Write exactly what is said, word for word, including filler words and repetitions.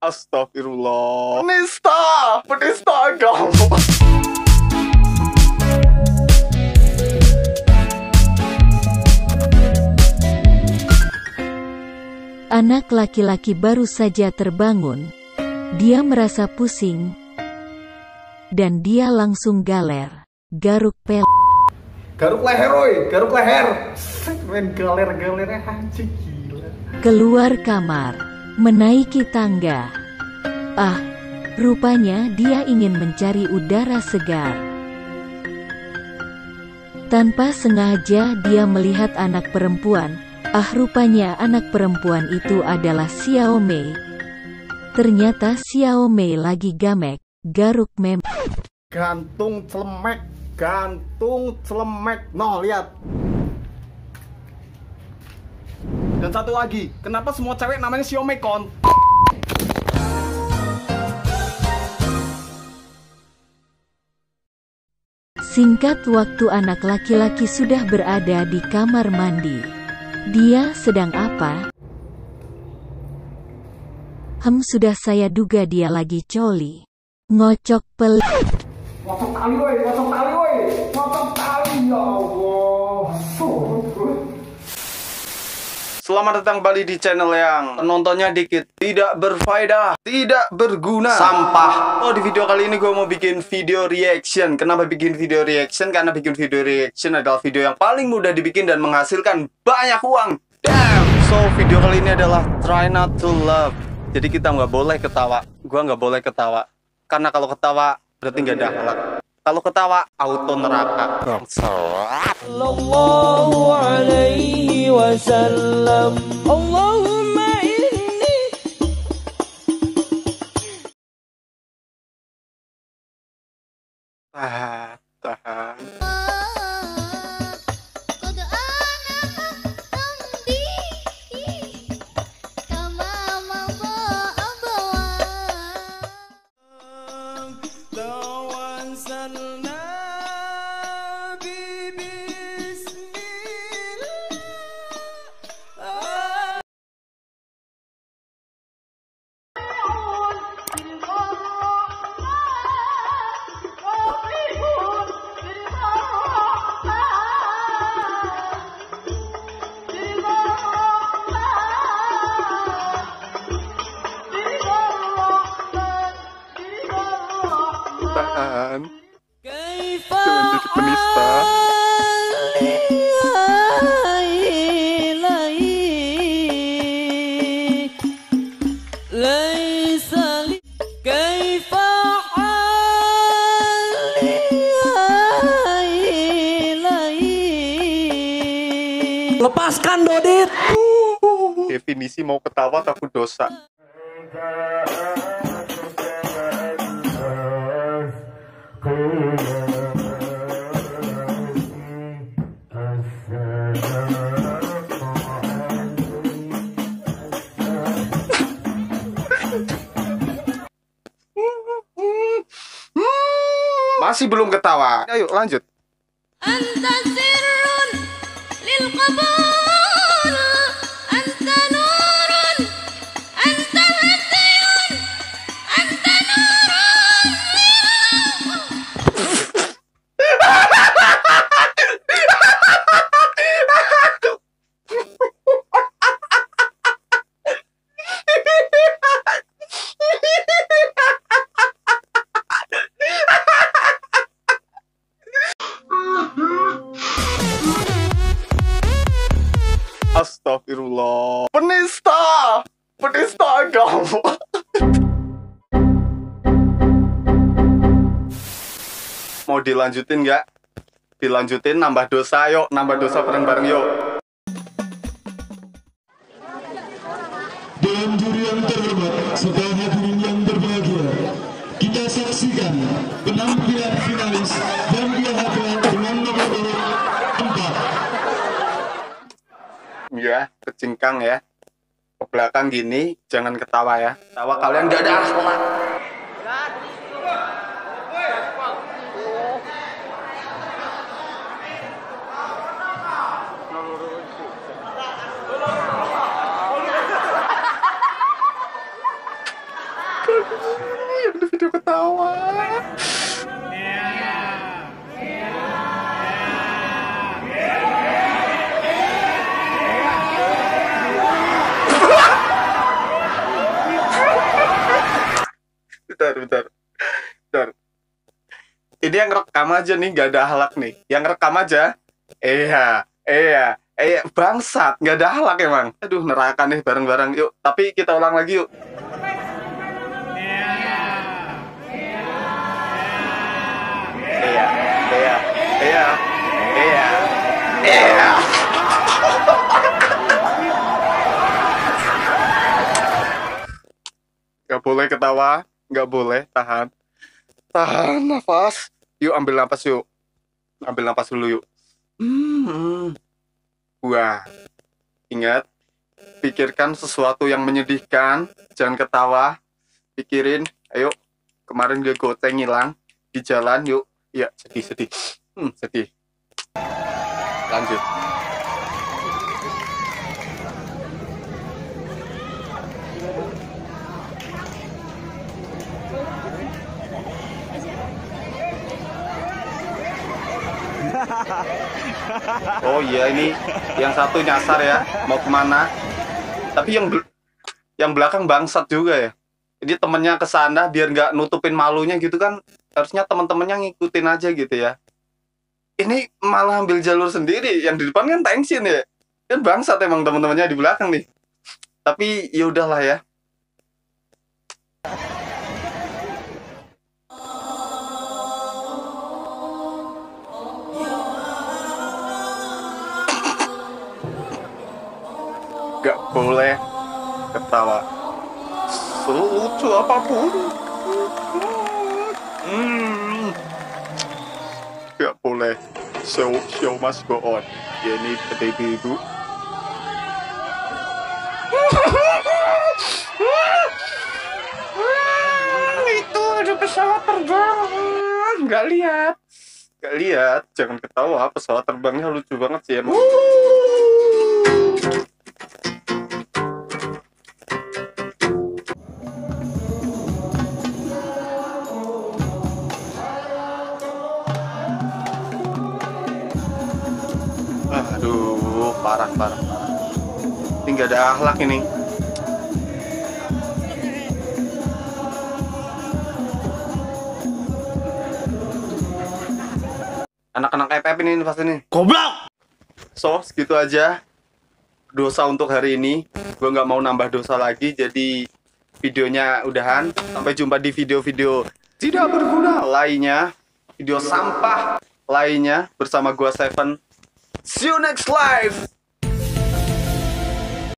Astagfirullah. Penista, penista agama. Anak laki-laki baru saja terbangun. Dia merasa pusing. Dan dia langsung galer. Garuk pel. Garuk leher, oi. Garuk leher. Main galer-galernya anjing gila. Keluar kamar. Menaiki tangga. Ah, rupanya dia ingin mencari udara segar. Tanpa sengaja dia melihat anak perempuan. Ah, rupanya anak perempuan itu adalah Xiao Mei. Ternyata Xiao Mei lagi gamek, garuk mem. Gantung celemek, gantung celemek. No, lihat. Dan satu lagi, kenapa semua cewek namanya Xiao Mei kon? Singkat waktu anak laki-laki sudah berada di kamar mandi. Dia sedang apa? Hem, sudah saya duga dia lagi coli. Ngocok pel. Ngocok tali woi, ngocok tali woi. Ngocok tali, ya Allah. Selamat datang kembali di channel yang penontonnya dikit, tidak berfaedah, tidak berguna, sampah. Oh, di video kali ini gue mau bikin video reaction. Kenapa bikin video reaction? Karena bikin video reaction adalah video yang paling mudah dibikin dan menghasilkan banyak uang. Damn! So, video kali ini adalah Try Not To Love. Jadi kita nggak boleh ketawa. Gue nggak boleh ketawa. Karena kalau ketawa, berarti nggak ada akhlak. Kalau ketawa, auto neraka. Sallallahu alaihi wasallam. Allahumma inni. Tahan, tahan. Tahan. Jangan jadi penista. Lepaskan Dodit. Definisi mau ketawa takut dosa. Masih belum ketawa. Ayo lanjut. Anta sirrun lil qabul, anta nurun, anta hatiyun, anta nurun. Astagfirullah. Penista, penista agama. Mau dilanjutin nggak? Dilanjutin, nambah dosa, yuk. Nambah dosa bareng-bareng, yuk. Dalam juri yang terhormat serta hadirin yang berbahagia, kita saksikan penampilan finalis dan dia hadir dengan nomor urut empat. Ya, kecingkang ya. Ke belakang gini, jangan ketawa ya. Ketawa kalian nggak ada akhlak. Yang di video ketawa. Bentar, bentar, bentar. Ini yang rekam aja nih, gak ada halak nih. Yang rekam aja. Iya, iya, iya, bangsat, gak ada halak emang. Aduh, neraka nih bareng-bareng. Yuk, tapi kita ulang lagi yuk. Iya, iya, iya, iya, iya. Gak boleh ketawa. Nggak boleh, tahan. Tahan nafas. Yuk, ambil nafas yuk. Ambil nafas dulu yuk. Hmm. Wah. Ingat, pikirkan sesuatu yang menyedihkan. Jangan ketawa. Pikirin, ayo. Kemarin gue goteng hilang di jalan, yuk. Iya, sedih-sedih. Hmm, sedih. Lanjut. Oh iya, ini yang satu nyasar ya, mau kemana? Tapi yang bel yang belakang bangsat juga ya. Jadi temennya ke sana biar nggak nutupin malunya gitu kan. Harusnya teman-temannya ngikutin aja gitu ya. Ini malah ambil jalur sendiri. Yang di depan kan tensin ya. Kan bangsat emang teman-temannya di belakang nih. Tapi ya udahlah ya. Gak boleh ketawa selucu apapun. Hmm. Gak boleh. Show, show must go on. Ya ini baby ibu. Itu ada pesawat terbang. Gak lihat. Gak lihat. Jangan ketawa. Pesawat terbangnya lucu banget sih emang. Aduh, parah, parah, parah. Ini nggak ada akhlak ini. Anak-anak F F ini pasti nih. Goblok! So, segitu aja dosa untuk hari ini. Gue nggak mau nambah dosa lagi, jadi videonya udahan. Sampai jumpa di video-video tidak berguna lainnya. Video sampah lainnya bersama gue Seven. See you next live.